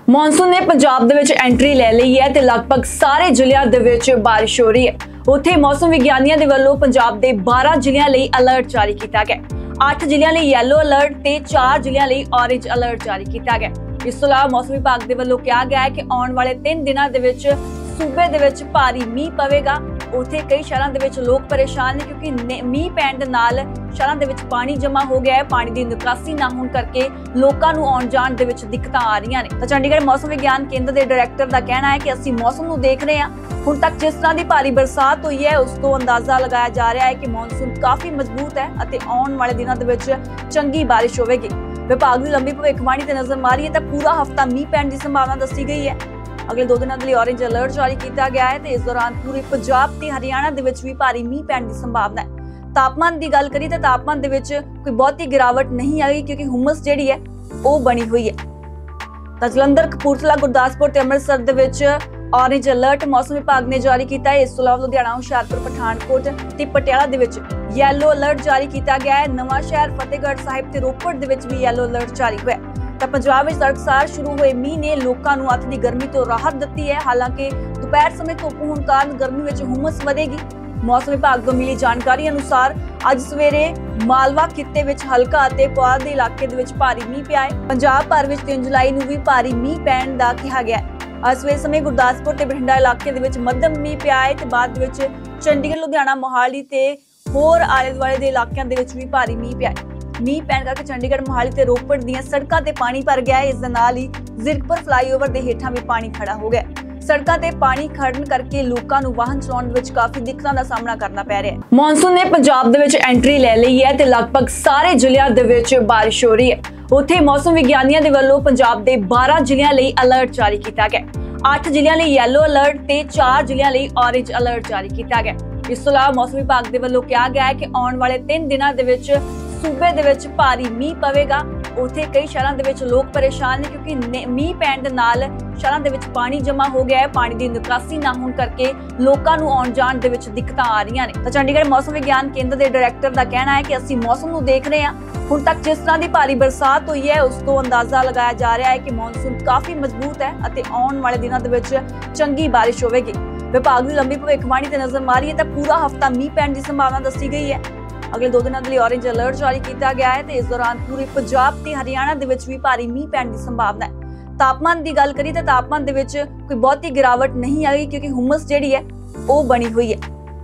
Monsoon ਨੇ ਪੰਜਾਬ ਦੇ ਵਿੱਚ ਐਂਟਰੀ ਲੈ ਲਈ ਹੈ ਤੇ ਲਗਭਗ ਸਾਰੇ ਜ਼ਿਲ੍ਹਿਆਂ ਦੇ ਵਿੱਚ ਬਾਰਿਸ਼ ਹੋ ਰਹੀ ਹੈ। ਉੱਥੇ ਮੌਸਮ ਵਿਗਿਆਨੀਆਂ ਦੇ ਵੱਲੋਂ ਪੰਜਾਬ ਦੇ 12 ਜ਼ਿਲ੍ਹਿਆਂ ਲਈ ਅਲਰਟ ਜਾਰੀ ਕੀਤਾ ਗਿਆ। 8 ਜ਼ਿਲ੍ਹਿਆਂ ਲਈ ਯੈਲੋ ਅਲਰਟ ਤੇ 4 ਜ਼ਿਲ੍ਹਿਆਂ ਲਈ ਔਰੇਂਜ ਅਲਰਟ ਜਾਰੀ ਕੀਤਾ ਗਿਆ। ਇਸ ਤੋਂ ਇਲਾਵਾ ਮੌਸਮ ਵਿਭਾਗ ਦੇ ਵੱਲੋਂ ਕਿਹਾ ਗਿਆ ਹੈ ਕਿ ਆਉਣ ਵਾਲੇ 3 ਦਿਨਾਂ ਦੇ ਵਿੱਚ ਸੂਬੇ ਦੇ ਵਿੱਚ ਭਾਰੀ ਮੀਂਹ ਪਵੇਗਾ। ਉੱਥੇ ਕਈ ਸ਼ਹਿਰਾਂ ਦੇ ਵਿੱਚ ਲੋਕ ਪਰੇਸ਼ਾਨ ਨੇ ਕਿਉਂਕਿ ਮੀਂਹ ਪੈਣ ਦੇ ਨਾਲ ਸ਼ਹਿਰਾਂ ਦੇ ਵਿੱਚ ਪਾਣੀ ਜਮ੍ਹਾਂ ਹੋ ਗਿਆ ਹੈ। ਪਾਣੀ ਦੀ ਨਿਕਾਸੀ ਨਾ ਹੋਣ ਕਰਕੇ ਲੋਕਾਂ ਨੂੰ ਆਉਣ ਜਾਣ ਦੇ ਵਿੱਚ ਦਿੱਕਤਾਂ ਆ ਰਹੀਆਂ ਨੇ। ਤਾਂ ਚੰਡੀਗੜ੍ਹ ਮੌਸਮ ਵਿਗਿਆਨ ਕੇਂਦਰ ਦੇ ਡਾਇਰੈਕਟਰ ਦਾ ਕਹਿਣਾ ਹੈ ਕਿ ਅਸੀਂ ਮੌਸਮ ਨੂੰ ਦੇਖ ਰਹੇ ਹਾਂ। ਹੁਣ ਤੱਕ ਜਿਸ ਤਰ੍ਹਾਂ ਦੀ ਭਾਰੀ ਬਰਸਾਤ ਹੋਈ ਹੈ ਉਸ ਤੋਂ ਅੰਦਾਜ਼ਾ ਲਗਾਇਆ ਜਾ ਰਿਹਾ ਹੈ ਕਿ ਮੌਨਸੂਨ ਕਾਫੀ ਮਜ਼ਬੂਤ ਹੈ ਅਤੇ ਆਉਣ ਵਾਲੇ ਦਿਨਾਂ ਦੇ ਵਿੱਚ ਚੰਗੀ ਬਾਰਿਸ਼ ਹੋਵੇਗੀ। ਵਿਭਾਗ ਦੀ ਲੰਬੀ ਭਵਿੱਖਬਾਣੀ ਤੇ ਨਜ਼ਰ ਮਾਰੀਏ ਤਾਂ ਪੂਰਾ ਹਫ਼ਤਾ ਮੀਂਹ ਪੈਣ ਦੀ ਸੰਭਾਵਨਾ ਦੱਸੀ ਗਈ ਹੈ। ਅਗਲੇ 2 ਦਿਨਾਂ ਦੇ ਲਈ ਔਰੇਂਜ ਅਲਰਟ ਜਾਰੀ ਕੀਤਾ ਗਿਆ ਹੈ ਤੇ ਇਸ ਦੌਰਾਨ ਪੂਰੇ ਪੰਜਾਬ ਤੇ ਹਰਿਆਣਾ ਦੇ ਵਿੱਚ ਵੀ ਭਾਰੀ ਮੀਂਹ ਪੈਣ ਦੀ ਸੰਭਾਵਨਾ ਹੈ। ਤਾਪਮਾਨ ਦੀ ਗੱਲ ਕਰੀਏ ਤਾਂ ਤਾਪਮਾਨ ਦੇ ਵਿੱਚ ਕੋਈ ਬਹੁਤੀ ਗਿਰਾਵਟ ਨਹੀਂ ਆਈ ਕਿਉਂਕਿ ਹੁਮਸ ਜਿਹੜੀ ਹੈ ਉਹ ਬਣੀ ਹੋਈ ਹੈ। ਤਾਂ ਜਲੰਧਰ, ਕਪੂਰਥਲਾ, ਗੁਰਦਾਸਪੁਰ ਤੇ ਅੰਮ੍ਰਿਤਸਰ ਦੇ ਵਿੱਚ ਔਰੇਂਜ ਅਲਰਟ ਮੌਸਮ ਵਿਭਾਗ ਨੇ ਜਾਰੀ ਕੀਤਾ ਹੈ। ਇਸ ਤੋਂ ਇਲਾਵਾ ਲੁਧਿਆਣਾ, ਹੁਸ਼ਿਆਰਪੁਰ, ਪਠਾਨਕੋਟ ਤੇ ਪਟਿਆਲਾ ਦੇ ਵਿੱਚ ਯੈਲੋ ਅਲਰਟ ਜਾਰੀ ਕੀਤਾ ਗਿਆ ਹੈ। ਨਵਾਂ ਸ਼ਹਿਰ, ਫਤਿਹਗੜ੍ਹ ਸਾਹਿਬ ਤੇ ਰੋਪੜ ਦੇ ਵਿੱਚ ਵੀ ਯੈਲੋ ਅਲਰਟ ਜਾਰੀ ਹੋਇਆ। ਤਾਂ ਪੰਜਾਬ ਵਿੱਚ ਤੜਕਸਾਰ ਸ਼ੁਰੂ ਹੋਏ ਮੀਂਹ ਨੇ ਲੋਕਾਂ ਨੂੰ ਅੱਤ ਦੀ ਗਰਮੀ ਤੋਂ ਰਾਹਤ ਦਿੱਤੀ ਹੈ। ਹਾਲਾਂਕਿ ਦੁਪਹਿਰ ਸਮੇਂ ਧੁੱਪ ਹੋਣ ਕਾਰਨ ਗਰਮੀ ਵਿੱਚ ਹੁਮਸ ਵਧੇਗੀ। ਮੌਸਮ ਵਿਭਾਗ ਤੋਂ ਮਿਲੀ ਜਾਣਕਾਰੀ ਅਨੁਸਾਰ ਅੱਜ ਸਵੇਰੇ ਮਾਲਵਾ ਖਿੱਤੇ ਵਿੱਚ ਹਲਕਾ ਅਤੇ ਪੁਆਧ ਦੇ ਇਲਾਕੇ ਦੇ ਵਿੱਚ ਭਾਰੀ ਮੀਂਹ ਪਿਆ ਹੈ। ਪੰਜਾਬ ਭਰ ਵਿੱਚ 3 ਜੁਲਾਈ ਨੂੰ ਵੀ ਭਾਰੀ ਮੀਂਹ ਪੈਣ ਦਾ ਕਿਹਾ ਗਿਆ ਹੈ। ਅੱਜ ਸਵੇਰ ਸਮੇਂ ਗੁਰਦਾਸਪੁਰ ਤੇ ਬਠਿੰਡਾ ਇਲਾਕੇ ਦੇ ਵਿੱਚ ਮੱਧਮ ਮੀਂਹ ਪਿਆ ਹੈ ਤੇ ਬਾਅਦ ਵਿੱਚ ਚੰਡੀਗੜ੍ਹ, ਲੁਧਿਆਣਾ, ਮੋਹਾਲੀ ਤੇ ਹੋਰ ਆਲੇ-ਦੁਆਲੇ ਦੇ ਇਲਾਕਿਆਂ ਦੇ ਵਿੱਚ ਵੀ ਭਾਰੀ ਮੀਂਹ ਪਿਆ ਹੈ। ਮੀਂਹ ਪੈਣ ਕਰਕੇ ਚੰਡੀਗੜ੍ਹ, ਮੋਹਾਲੀ ਤੇ ਰੋਪੜ ਦੀਆਂ ਸੜਕਾਂ ਤੇ ਪਾਣੀ ਭਰ ਗਿਆ ਹੈ। ਇਸ ਦੇ ਨਾਲ ਹੀ ਜ਼ੀਰਕਪੁਰ ਫਲਾਈਓਵਰ ਦੇ ਹੇਠਾਂ ਵੀ ਪਾਣੀ ਖੜਾ ਹੋ ਗਿਆ। ਸੜਕਾਂ ਤੇ ਪਾਣੀ ਖੜਨ ਕਰਕੇ ਲੋਕਾਂ ਨੂੰ ਵਾਹਨ ਚਲਾਉਣ ਵਿੱਚ ਕਾਫੀ ਦਿੱਕਤਾਂ ਦਾ ਸਾਹਮਣਾ ਕਰਨਾ ਪੈ ਰਿਹਾ ਹੈ। ਮੌਨਸੂਨ ਨੇ ਪੰਜਾਬ ਦੇ ਵਿੱਚ ਐਂਟਰੀ ਲੈ ਲਈ ਹੈ ਤੇ ਲਗਭਗ ਸਾਰੇ ਜ਼ਿਲ੍ਹਿਆਂ ਦੇ ਵਿੱਚ ਬਾਰਿਸ਼ ਹੋ ਰਹੀ ਹੈ। ਉੱਥੇ ਮੌਸਮ ਵਿਗਿਆਨੀਆਂ ਦੇ ਵੱਲੋਂ ਪੰਜਾਬ ਦੇ 12 ਜ਼ਿਲ੍ਹਿਆਂ ਲਈ ਅਲਰਟ ਜਾਰੀ ਕੀਤਾ ਗਿਆ। 8 ਜ਼ਿਲ੍ਹਿਆਂ ਲਈ ਯੈਲੋ ਅਲਰਟ ਤੇ 4 ਜ਼ਿਲ੍ਹਿਆਂ ਲਈ ਔਰੇਂਜ ਅਲਰਟ ਜਾਰੀ ਕੀਤਾ ਗਿਆ। ਇਸ ਤੋਂ ਇਲਾਵਾ ਮੌਸਮ ਵਿਭਾਗ ਦੇ ਵੱਲੋਂ ਕਿਹਾ ਗਿਆ ਹੈ ਕਿ ਆਉਣ ਵਾਲੇ 3 ਦਿਨਾਂ ਦੇ ਵਿੱਚ ਸੂਬੇ ਦੇ ਵਿੱਚ ਭਾਰੀ ਮੀਂਹ ਪਵੇਗਾ। ਉੱਥੇ ਕਈ ਸ਼ਹਿਰਾਂ ਦੇ ਵਿੱਚ ਲੋਕ ਪਰੇਸ਼ਾਨ ਨੇ ਕਿਉਂਕਿ ਮੀਂਹ ਪੈਣ ਦੇ ਨਾਲ ਸ਼ਹਿਰਾਂ ਦੇ ਵਿੱਚ ਪਾਣੀ ਜਮ੍ਹਾਂ ਹੋ ਗਿਆ ਹੈ। ਪਾਣੀ ਦੀ ਨਿਕਾਸੀ ਨਾ ਹੋਣ ਕਰਕੇ ਲੋਕਾਂ ਨੂੰ ਆਉਣ ਜਾਣ ਦੇ ਵਿੱਚ ਦਿੱਕਤਾਂ ਆ ਰਹੀਆਂ ਨੇ। ਤਾਂ ਚੰਡੀਗੜ੍ਹ ਮੌਸਮ ਵਿਗਿਆਨ ਕੇਂਦਰ ਦੇ ਡਾਇਰੈਕਟਰ ਦਾ ਕਹਿਣਾ ਹੈ ਕਿ ਅਸੀਂ ਮੌਸਮ ਨੂੰ ਦੇਖ ਰਹੇ ਹਾਂ। ਹੁਣ ਤੱਕ ਜਿਸ ਤਰ੍ਹਾਂ ਦੀ ਭਾਰੀ ਬਰਸਾਤ ਹੋਈ ਹੈ ਉਸ ਤੋਂ ਅੰਦਾਜ਼ਾ ਲਗਾਇਆ ਜਾ ਰਿਹਾ ਹੈ ਕਿ ਮੌਨਸੂਨ ਕਾਫੀ ਮਜ਼ਬੂਤ ਹੈ ਅਤੇ ਆਉਣ ਵਾਲੇ ਦਿਨਾਂ ਦੇ ਵਿੱਚ ਚੰਗੀ ਬਾਰਿਸ਼ ਹੋਵੇਗੀ। ਵਿਭਾਗ ਦੀ ਲੰਬੀ ਭਵਿੱਖਬਾਣੀ ਤੇ ਨਜ਼ਰ ਮਾਰੀਏ ਤਾਂ ਪੂਰਾ ਹਫ਼ਤਾ ਮੀਂਹ ਪੈਣ ਦੀ ਸੰਭਾਵਨਾ ਦੱਸੀ ਗਈ ਹੈ। ਅਗਲੇ 2 ਦਿਨਾਂ ਦੇ ਲਈ ਔਰੇਂਜ ਅਲਰਟ ਜਾਰੀ ਕੀਤਾ ਗਿਆ ਹੈ ਤੇ ਇਸ ਦੌਰਾਨ ਪੂਰੇ ਪੰਜਾਬ ਤੇ ਹਰਿਆਣਾ ਦੇ ਵਿੱਚ ਵੀ ਭਾਰੀ ਮੀਂਹ ਪੈਣ ਦੀ ਸੰਭਾਵਨਾ ਹੈ। ਤਾਪਮਾਨ ਦੀ ਗੱਲ ਕਰੀਏ ਤਾਂ ਤਾਪਮਾਨ ਦੇ ਵਿੱਚ ਕੋਈ ਬਹੁਤੀ ਗਿਰਾਵਟ ਨਹੀਂ ਆਈ ਕਿਉਂਕਿ ਹੁਮਸ ਜਿਹੜੀ ਹੈ ਉਹ ਬਣੀ ਹੋਈ ਹੈ।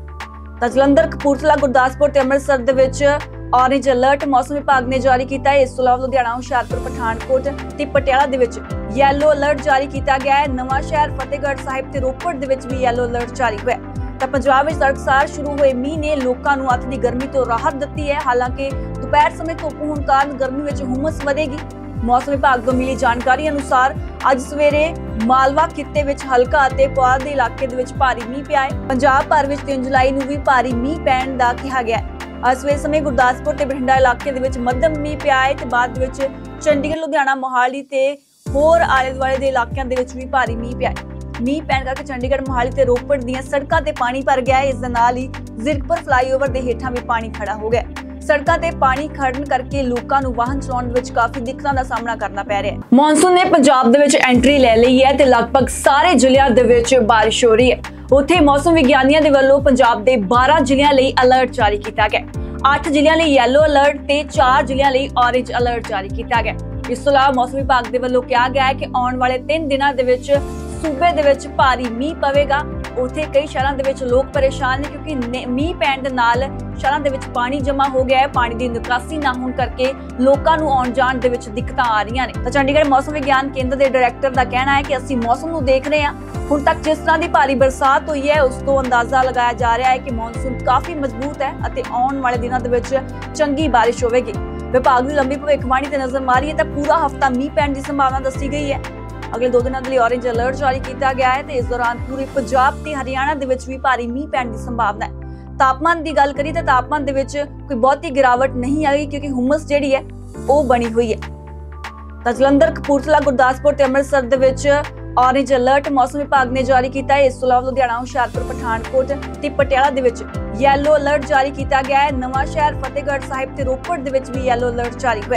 ਤਾਂ ਜਲੰਧਰ, ਕਪੂਰਥਲਾ, ਗੁਰਦਾਸਪੁਰ ਤੇ ਅੰਮ੍ਰਿਤਸਰ ਦੇ ਵਿੱਚ ਔਰੇਂਜ ਅਲਰਟ ਮੌਸਮ ਵਿਭਾਗ ਨੇ ਜਾਰੀ ਕੀਤਾ ਹੈ। ਇਸ ਤੋਂ ਇਲਾਵਾ ਲੁਧਿਆਣਾ, ਹੁਸ਼ਿਆਰਪੁਰ, ਪਠਾਨਕੋਟ ਤੇ ਪਟਿਆਲਾ ਦੇ ਵਿੱਚ ਯੈਲੋ ਅਲਰਟ ਜਾਰੀ ਕੀਤਾ ਗਿਆ ਹੈ। ਨਵਾਂ ਸ਼ਹਿਰ, ਫਤਿਹਗੜ੍ਹ ਸਾਹਿਬ ਤੇ ਰੋਪੜ ਦੇ ਵਿੱਚ ਵੀ ਯੈਲੋ ਅਲਰਟ ਜਾਰੀ ਹੋਇਆ। ਤਾਂ ਪੰਜਾਬ ਵਿੱਚ ਤੜਕਸਾਰ ਸ਼ੁਰੂ ਹੋਏ ਮੀਂਹ ਨੇ ਲੋਕਾਂ ਨੂੰ ਅੱਤ ਦੀ ਗਰਮੀ ਤੋਂ ਰਾਹਤ ਦਿੱਤੀ ਹੈ। ਹਾਲਾਂਕਿ ਦੁਪਹਿਰ ਸਮੇਂ ਧੁੱਪ ਹੋਣ ਕਾਰਨ ਗਰਮੀ ਵਿੱਚ ਹੁਮਸ ਵਧੇਗੀ। ਮੌਸਮ ਵਿਭਾਗ ਤੋਂ ਮਿਲੀ ਜਾਣਕਾਰੀ ਅਨੁਸਾਰ ਅੱਜ ਸਵੇਰੇ ਮਾਲਵਾ ਖਿੱਤੇ ਵਿੱਚ ਹਲਕਾ ਅਤੇ ਪੁਆਧ ਦੇ ਇਲਾਕੇ ਦੇ ਵਿੱਚ ਭਾਰੀ ਮੀਂਹ ਪਿਆ ਹੈ। ਪੰਜਾਬ ਭਰ ਵਿੱਚ 3 ਜੁਲਾਈ ਨੂੰ ਵੀ ਭਾਰੀ ਮੀਂਹ ਪੈਣ ਦਾ ਕਿਹਾ ਗਿਆ ਹੈ। ਅੱਜ ਸਵੇਰ ਸਮੇਂ ਗੁਰਦਾਸਪੁਰ ਤੇ ਬਠਿੰਡਾ ਇਲਾਕੇ ਦੇ ਵਿੱਚ ਮੱਧਮ ਮੀਂਹ ਪਿਆ ਹੈ ਤੇ ਬਾਅਦ ਵਿੱਚ ਚੰਡੀਗੜ੍ਹ, ਲੁਧਿਆਣਾ, ਮੋਹਾਲੀ ਤੇ ਹੋਰ ਆਲੇ-ਦੁਆਲੇ ਦੇ ਇਲਾਕਿਆਂ ਦੇ ਵਿੱਚ ਵੀ ਭਾਰੀ ਮੀਂਹ ਪਿਆ ਹੈ। ਮੀਂਹ ਪੈਣ ਕਰਕੇ ਚੰਡੀਗੜ੍ਹ, ਮੋਹਾਲੀ ਤੇ ਰੋਪੜ ਦੀਆਂ ਸੜਕਾਂ ਤੇ ਪਾਣੀ ਭਰ ਗਿਆ ਹੈ। ਇਸ ਦੇ ਨਾਲ ਹੀ ਜ਼ੀਰਕਪੁਰ ਫਲਾਈਓਵਰ ਦੇ ਹੇਠਾਂ ਵੀ ਪਾਣੀ ਖੜਾ ਹੋ ਗਿਆ। ਸੜਕਾਂ ਤੇ ਪਾਣੀ ਖੜਨ ਕਰਕੇ ਲੋਕਾਂ ਨੂੰ ਵਾਹਨ ਚਲਾਉਣ ਵਿੱਚ ਕਾਫੀ ਦਿੱਕਤਾਂ ਦਾ ਸਾਹਮਣਾ ਕਰਨਾ ਪੈ ਰਿਹਾ ਹੈ। ਮੌਨਸੂਨ ਨੇ ਪੰਜਾਬ ਦੇ ਵਿੱਚ ਐਂਟਰੀ ਲੈ ਲਈ ਹੈ ਤੇ ਲਗਭਗ ਸਾਰੇ ਜ਼ਿਲ੍ਹਿਆਂ ਦੇ ਵਿੱਚ ਬਾਰਿਸ਼ ਹੋ ਰਹੀ ਹੈ। ਉੱਥੇ ਮੌਸਮ ਵਿਗਿਆਨੀਆਂ ਦੇ ਵੱਲੋਂ ਪੰਜਾਬ ਦੇ 12 ਜ਼ਿਲ੍ਹਿਆਂ ਲਈ ਅਲਰਟ ਜਾਰੀ ਕੀਤਾ ਗਿਆ। 8 ਜ਼ਿਲ੍ਹਿਆਂ ਲਈ ਯੈਲੋ ਅਲਰਟ ਤੇ 4 ਜ਼ਿਲ੍ਹਿਆਂ ਲਈ ਔਰੇਂਜ ਅਲਰਟ ਜਾਰੀ ਕੀਤਾ ਗਿਆ। ਇਸ ਤੋਂ ਇਲਾਵਾ ਮੌਸਮ ਵਿਭਾਗ ਦੇ ਵੱਲੋਂ ਕਿਹਾ ਗਿਆ ਹੈ ਕਿ ਆਉਣ ਵਾਲੇ 3 ਦਿਨਾਂ ਦੇ ਵਿੱਚ ਸੂਬੇ ਦੇ ਵਿੱਚ ਭਾਰੀ ਮੀਂਹ ਪਵੇਗਾ। ਉੱਥੇ ਕਈ ਸ਼ਹਿਰਾਂ ਦੇ ਵਿੱਚ ਲੋਕ ਪਰੇਸ਼ਾਨ ਨੇ ਕਿਉਂਕਿ ਮੀਂਹ ਪੈਣ ਦੇ ਨਾਲ ਸ਼ਹਿਰਾਂ ਦੇ ਵਿੱਚ ਪਾਣੀ ਜਮ੍ਹਾਂ ਹੋ ਗਿਆ ਹੈ। ਪਾਣੀ ਦੀ ਨਿਕਾਸੀ ਨਾ ਹੋਣ ਕਰਕੇ ਲੋਕਾਂ ਨੂੰ ਆਉਣ ਜਾਣ ਦੇ ਵਿੱਚ ਦਿੱਕਤਾਂ ਆ ਰਹੀਆਂ ਨੇ। ਤਾਂ ਚੰਡੀਗੜ੍ਹ ਮੌਸਮ ਵਿਗਿਆਨ ਕੇਂਦਰ ਦੇ ਡਾਇਰੈਕਟਰ ਦਾ ਕਹਿਣਾ ਹੈ ਕਿ ਅਸੀਂ ਮੌਸਮ ਨੂੰ ਦੇਖ ਰਹੇ ਹਾਂ। ਹੁਣ ਤੱਕ ਜਿਸ ਤਰ੍ਹਾਂ ਦੀ ਭਾਰੀ ਬਰਸਾਤ ਹੋਈ ਹੈ ਉਸ ਤੋਂ ਅੰਦਾਜ਼ਾ ਲਗਾਇਆ ਜਾ ਰਿਹਾ ਹੈ ਕਿ ਮੌਨਸੂਨ ਕਾਫੀ ਮਜ਼ਬੂਤ ਹੈ ਅਤੇ ਆਉਣ ਵਾਲੇ ਦਿਨਾਂ ਦੇ ਵਿੱਚ ਚੰਗੀ ਬਾਰਿਸ਼ ਹੋਵੇਗੀ। ਵਿਭਾਗ ਦੀ ਲੰਬੀ ਭਵਿੱਖਬਾਣੀ ਤੇ ਨਜ਼ਰ ਮਾਰੀਏ ਤਾਂ ਪੂਰਾ ਹਫ਼ਤਾ ਮੀਂਹ ਪੈਣ ਦੀ ਸੰਭਾਵਨਾ ਦੱਸੀ ਗਈ ਹੈ। ਅਗਲੇ 2 ਦਿਨਾਂ ਦੇ ਲਈ ਔਰੇਂਜ ਅਲਰਟ ਜਾਰੀ ਕੀਤਾ ਗਿਆ ਹੈ ਤੇ ਇਸ ਦੌਰਾਨ ਪੂਰੇ ਪੰਜਾਬ ਤੇ ਹਰਿਆਣਾ ਦੇ ਵਿੱਚ ਵੀ ਭਾਰੀ ਮੀਂਹ ਪੈਣ ਦੀ ਸੰਭਾਵਨਾ ਹੈ। ਤਾਪਮਾਨ ਦੀ ਗੱਲ ਕਰੀਏ ਤਾਂ ਤਾਪਮਾਨ ਦੇ ਵਿੱਚ ਕੋਈ ਬਹੁਤੀ ਗਿਰਾਵਟ ਨਹੀਂ ਆਈ ਕਿਉਂਕਿ ਹੁਮਸ ਜਿਹੜੀ ਹੈ ਉਹ ਬਣੀ ਹੋਈ ਹੈ। ਤਾਂ ਜਲੰਧਰ, ਕਪੂਰਥਲਾ, ਗੁਰਦਾਸਪੁਰ ਤੇ ਅੰਮ੍ਰਿਤਸਰ ਦੇ ਵਿੱਚ ਔਰੇਂਜ ਅਲਰਟ ਮੌਸਮ ਵਿਭਾਗ ਨੇ ਜਾਰੀ ਕੀਤਾ ਹੈ। ਇਸ ਤੋਂ ਇਲਾਵਾ ਲੁਧਿਆਣਾ, ਹੁਸ਼ਿਆਰਪੁਰ, ਪਠਾਨਕੋਟ ਤੇ ਪਟਿਆਲਾ ਦੇ ਵਿੱਚ ਯੈਲੋ ਅਲਰਟ ਜਾਰੀ ਕੀਤਾ ਗਿਆ ਹੈ। ਨਵਾਂ ਸ਼ਹਿਰ, ਫਤਿਹਗੜ੍ਹ ਸਾਹਿਬ ਤੇ ਰੋਪੜ ਦੇ ਵਿੱਚ ਵੀ ਯੈਲੋ ਅਲਰਟ ਜਾਰੀ ਹੋਇਆ।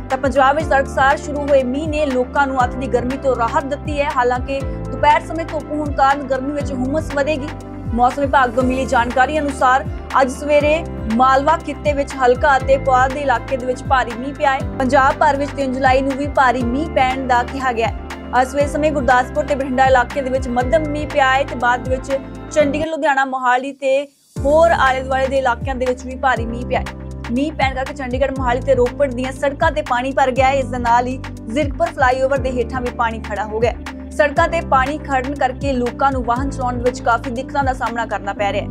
ਤਾਂ ਪੰਜਾਬ ਵਿੱਚ ਤੜਕਸਾਰ ਸ਼ੁਰੂ ਹੋਏ ਮੀਂਹ ਨੇ ਲੋਕਾਂ ਨੂੰ ਅੱਤ ਦੀ ਗਰਮੀ ਤੋਂ ਰਾਹਤ ਦਿੱਤੀ ਹੈ। ਹਾਲਾਂਕਿ ਦੁਪਹਿਰ ਸਮੇਂ ਧੁੱਪ ਹੋਣ ਕਾਰਨ ਗਰਮੀ ਵਿੱਚ ਹੁਮਸ ਵਧੇਗੀ। ਮੌਸਮ ਵਿਭਾਗ ਤੋਂ ਮਿਲੀ ਜਾਣਕਾਰੀ ਅਨੁਸਾਰ ਅੱਜ ਸਵੇਰੇ ਮਾਲਵਾ ਖਿੱਤੇ ਵਿੱਚ ਹਲਕਾ ਅਤੇ ਪੁਆਧ ਦੇ ਇਲਾਕੇ ਦੇ ਵਿੱਚ ਭਾਰੀ ਮੀਂਹ ਪਿਆ ਹੈ। ਪੰਜਾਬ ਭਰ ਵਿੱਚ 3 ਜੁਲਾਈ ਨੂੰ ਵੀ ਭਾਰੀ ਮੀਂਹ ਪੈਣ ਦਾ ਕਿਹਾ ਗਿਆ ਹੈ। ਅੱਜ ਸਵੇਰ ਸਮੇਂ ਗੁਰਦਾਸਪੁਰ ਤੇ ਬਠਿੰਡਾ ਇਲਾਕੇ ਦੇ ਵਿੱਚ ਮੱਧਮ ਮੀਂਹ ਪਿਆ ਹੈ ਤੇ ਬਾਅਦ ਵਿੱਚ ਚੰਡੀਗੜ੍ਹ, ਲੁਧਿਆਣਾ, ਮੋਹਾਲੀ ਤੇ ਹੋਰ ਆਲੇ-ਦੁਆਲੇ ਦੇ ਇਲਾਕਿਆਂ ਦੇ ਵਿੱਚ ਵੀ ਭਾਰੀ ਮੀਂਹ ਪਿਆ ਹੈ। ਮੀਂਹ ਪੈਣ ਕਰਕੇ ਚੰਡੀਗੜ੍ਹ, ਮੋਹਾਲੀ ਤੇ ਰੋਪੜ ਦੀਆਂ ਸੜਕਾਂ ਤੇ ਪਾਣੀ ਭਰ ਗਿਆ ਹੈ। ਇਸ ਦੇ ਨਾਲ ਹੀ ਜ਼ੀਰਕਪੁਰ ਫਲਾਈਓਵਰ ਦੇ ਹੇਠਾਂ ਵੀ ਪਾਣੀ ਖੜਾ ਹੋ ਗਿਆ। ਸੜਕਾਂ ਤੇ ਪਾਣੀ ਖੜਨ ਕਰਕੇ ਲੋਕਾਂ ਨੂੰ ਵਾਹਨ ਚਲਾਉਣ ਵਿੱਚ ਕਾਫੀ ਦਿੱਕਤਾਂ ਦਾ ਸਾਹਮਣਾ ਕਰਨਾ ਪੈ ਰਿਹਾ ਹੈ।